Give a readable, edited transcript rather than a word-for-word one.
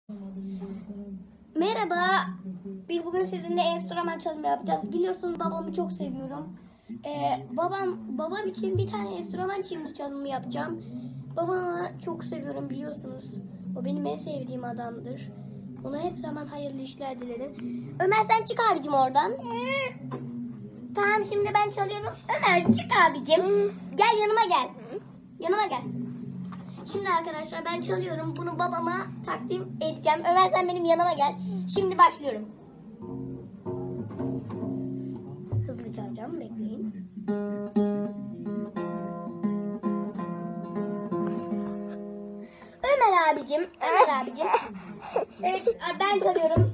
Merhaba. Biz bugün sizinle enstrüman çalımı yapacağız. Biliyorsunuz babamı çok seviyorum. Babam için bir tane enstrüman çalımı yapacağım. Babamı çok seviyorum biliyorsunuz. O benim en sevdiğim adamdır. Ona hep zaman hayırlı işler dilerim. Ömer sen çık abicim oradan. Tamam şimdi ben çalıyorum. Ömer çık abicim. Gel yanıma gel. Yanıma gel. Şimdi arkadaşlar ben çalıyorum. Bunu babama takdim edeceğim. Ömer sen benim yanıma gel. Şimdi başlıyorum. Hızlı çalacağım. Bekleyin. Ömer abicim. Evet ben çalıyorum.